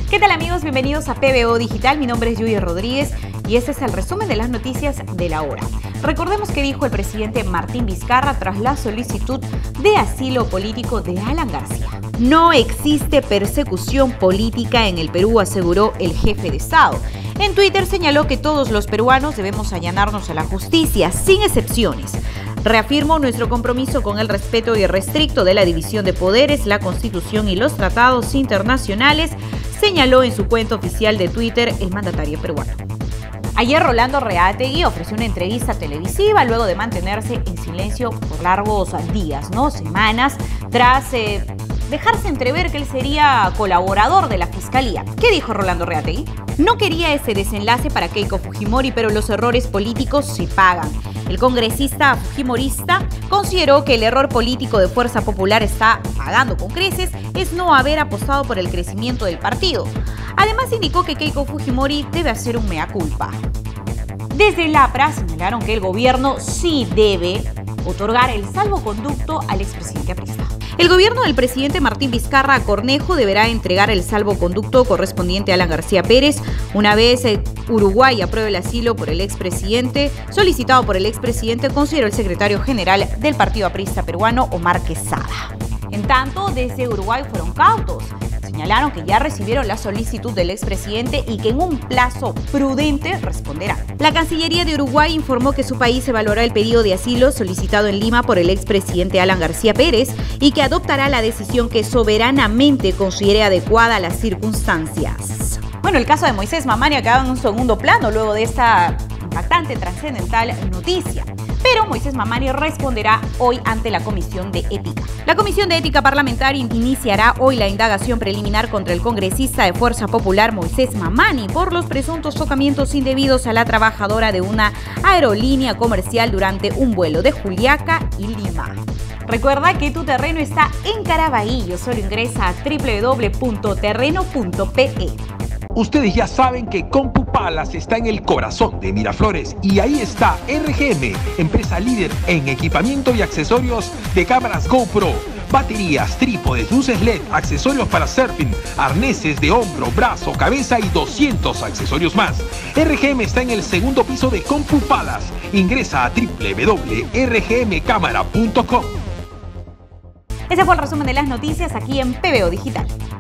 ¿Qué tal amigos? Bienvenidos a PBO Digital. Mi nombre es Yuyi Rodríguez y este es el resumen de las noticias de la hora. Recordemos que dijo el presidente Martín Vizcarra tras la solicitud de asilo político de Alan García. No existe persecución política en el Perú, aseguró el jefe de Estado. En Twitter señaló que todos los peruanos debemos allanarnos a la justicia, sin excepciones. Reafirmo nuestro compromiso con el respeto irrestricto de la división de poderes, la Constitución y los tratados internacionales, señaló en su cuenta oficial de Twitter el mandatario peruano. Ayer Rolando Reategui ofreció una entrevista televisiva luego de mantenerse en silencio por largos días, semanas, tras dejarse entrever que él sería colaborador de la Fiscalía. ¿Qué dijo Rolando Reategui? No quería ese desenlace para Keiko Fujimori, pero los errores políticos se pagan. El congresista fujimorista consideró que el error político de Fuerza Popular está pagando con creces es no haber apostado por el crecimiento del partido. Además indicó que Keiko Fujimori debe hacer un mea culpa. Desde el APRA señalaron que el gobierno sí debe otorgar el salvoconducto al expresidente aprista. El gobierno del presidente Martín Vizcarra Cornejo deberá entregar el salvoconducto correspondiente a Alan García Pérez una vez Uruguay apruebe el asilo por el expresidente, solicitado por el expresidente, consideró el secretario general del partido aprista peruano, Omar Quesada. En tanto, desde Uruguay fueron cautos. Señalaron que ya recibieron la solicitud del expresidente y que en un plazo prudente responderán. La Cancillería de Uruguay informó que su país evaluará el pedido de asilo solicitado en Lima por el expresidente Alan García Pérez y que adoptará la decisión que soberanamente considere adecuada a las circunstancias. Bueno, el caso de Moisés Mamani ha quedado en un segundo plano luego de esta impactante, trascendental noticia. Pero Moisés Mamani responderá hoy ante la Comisión de Ética. La Comisión de Ética Parlamentaria iniciará hoy la indagación preliminar contra el congresista de Fuerza Popular Moisés Mamani por los presuntos tocamientos indebidos a la trabajadora de una aerolínea comercial durante un vuelo de Juliaca y Lima. Recuerda que tu terreno está en Caraballo. Solo ingresa a www.terreno.pe. Ustedes ya saben que CompuPalas está en el corazón de Miraflores y ahí está RGM, empresa líder en equipamiento y accesorios de cámaras GoPro, baterías, trípodes, luces LED, accesorios para surfing, arneses de hombro, brazo, cabeza y 200 accesorios más. RGM está en el segundo piso de CompuPalas. Ingresa a www.rgmcamara.com. Ese fue el resumen de las noticias aquí en PBO Digital.